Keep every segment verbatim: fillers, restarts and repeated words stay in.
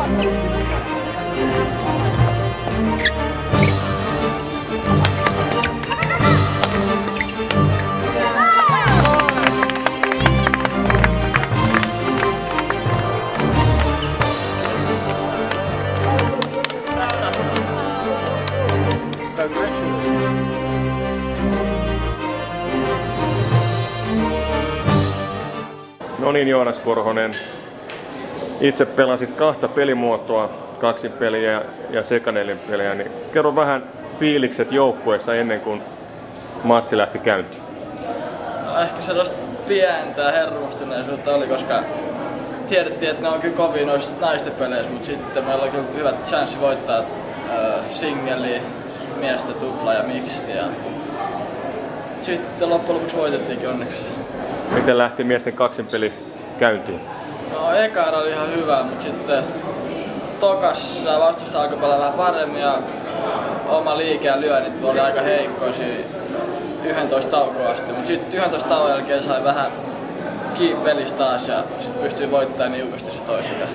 No niin, Joonas Korhonen. Itse pelasit kahta pelimuotoa, kaksi peliä ja sekanelin peliä, niin kerro vähän fiilikset joukkueessa ennen kuin matsi lähti käyntiin. No ehkä sellaista pientä hermostuneisuutta oli, koska tiedettiin, että ne on kyllä kovia noissa naisten peleissä, mutta sitten meillä oli kyllä hyvät chanssi voittaa äh, singeli, miestä, tupla ja mixed. Ja sitten loppujen lopuksi voitettiinkin onneksi. Miten lähti miesten kaksin peli käyntiin? No eka erä oli ihan hyvä, mutta sitten tokassa vastusta alkoi pelaa vähän paremmin ja oma liike ja lyönnit oli aika heikkoisia yksitoista taukoa asti, mutta sitten yksitoista tauon jälkeen sai vähän kiinni pelistä taas ja sitten pystyi voittamaan niukasti se toiselle.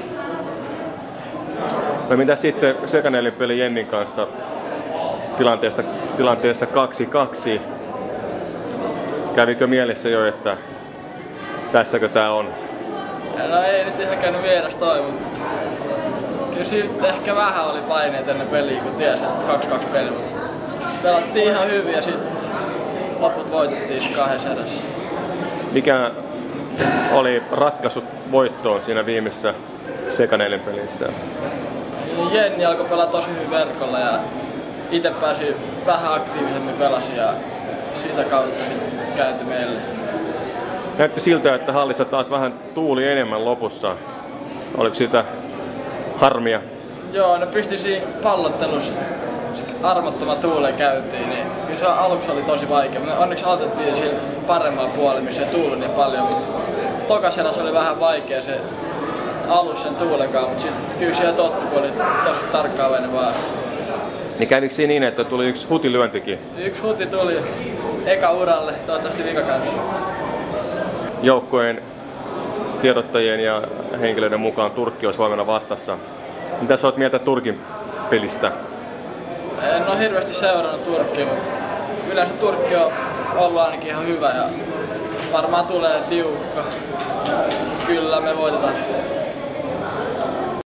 No mitä sitten sekanelin peli Jennin kanssa tilanteesta, tilanteessa kaksi kaksi? Kävikö mielessä jo, että tässäkö tää on? No ei nyt ihan käynyt mielessä toi, mutta kyllä siitä ehkä vähän oli paineet ennen peliä, kun tiesi, että kaksi kaksi peli. Pelattiin ihan hyvin ja sitten loput voitettiin kahdessa erässä. Mikä oli ratkaisu voittoon siinä viimeisessä sekanelin pelissä? Jenni alkoi pelaa tosi hyvin verkolla ja itse pääsi vähän aktiivisemmin pelasin ja siitä kautta käyty meille. Näytti siltä, että hallissa taas vähän tuuli enemmän lopussa. Oliko siitä harmia? Joo, ne pisti siinä pallottelussa armottoman tuuleen käytiin, niin kyllä se aluksi oli tosi vaikea. Me onneksi aloitettiin siinä paremmalla puolella, missä ei tuuli niin paljon. Tokas eräs oli vähän vaikea se alus sen tuulenkaan, mutta sitten kyllä siellä tottu, kun oli tosi tarkkaavainen vaan. Niin kävikö siinä niin, että tuli yksi hutilyöntikin? Yksi huti tuli eka uralle, toivottavasti vikakäynnissä. Joukkueen tiedottajien ja henkilöiden mukaan Turkki olisi huomenna vastassa. Mitä sä oot mieltä Turkin pelistä? En ole hirveästi seurannut Turkkia, mutta yleensä Turkki on ollut ainakin ihan hyvä ja varmaan tulee tiukka. Kyllä me voitetaan.